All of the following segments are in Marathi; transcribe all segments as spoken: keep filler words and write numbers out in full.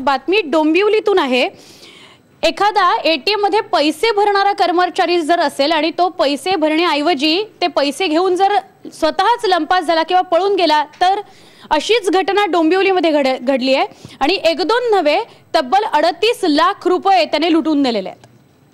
बातमी डोंबिवलीतून आहे। एखादा एटीएम मध्ये पैसे भरणारा कर्मचारी जर असेल आणि तो पैसे भरण्याऐवजी ते पैसे घेऊन जर स्वतःच लंपास झाला किंवा पळून गेला तर अशीच घटना डोंबिवलीमध्ये घडली आहे आणि एक दोन नव्हे तब्बल अडतीस लाख रुपये त्याने लुटून नेलेले आहेत।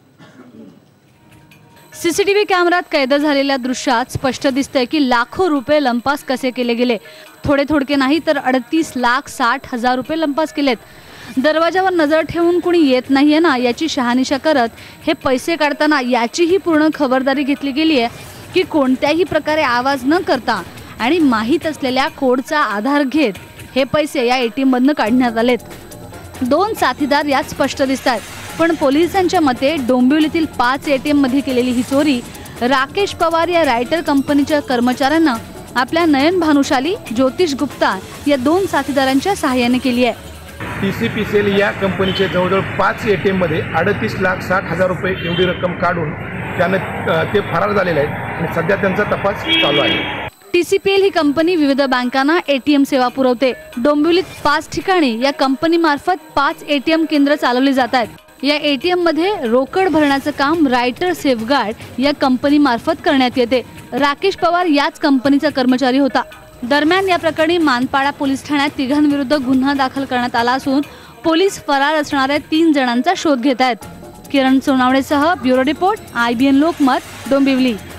सीसीटीव्ही कॅमेऱ्यात कैद झालेल्या दृश्यात स्पष्ट दिसतंय की लाखो रुपये लंपास कसे केले गेले। थोडे थोडके नाही तर अडतीस लाख साठ हजार रुपये लंपास केलेत। दरवाजावर नजर ठेवून कुणी येत नाहीये ना याची शहानिशा करत हे पैसे काढताना याचीही पूर्ण खबरदारी घेतली गेली आहे की कोणत्याही प्रकारे आवाज न करता आणि माहीत असलेल्या कोडचा आधार घेत हे पैसे या एटीएम मधून काढण्यात आलेत। दोन साथीदार यात स्पष्ट दिसतात, पण पोलिसांच्या मते डोंबिवलीतील पाच एटीएम मध्ये केलेली ही चोरी राकेश पवार या रायटर कंपनीच्या कर्मचाऱ्यांना आपल्या नयन भानुशाली, ज्योतिष गुप्ता या दोन साथीदारांच्या सहाय्याने केली आहे। टीसीपीसीएल या कंपनीचे जवळजवळ पाच एटीएम मध्ये अडतीस लाख साठ हजार रुपये एवढी रक्कम काढून त्याने ते फरार झालेले आहेत आणि सध्या त्यांचा तपास चालू आहे। टीसीपीएल ही कंपनी विविध बँकांना एटीएम सेवा पुरवते। डोंबिवलीत पाच ठिकाणी या कंपनी मार्फत पाच एटीएम केंद्र चालवली जातात। या एटीएम मध्ये रोकड भरण्याचं काम रायटर सेफगार्ड या कंपनी मार्फत करण्यात येते। राकेश पवार याच कंपनीचा कर्मचारी होता। दरम्यान या प्रकरणी मानपाडा पोलीस ठाण्यात तिघांविरुद्ध गुन्हा दाखल करण्यात आला असून पोलीस फरार असणाऱ्या तीन जणांचा शोध घेत आहेत। किरण सोनावणेसह bureau report, IBN Lokmat, Dombivli.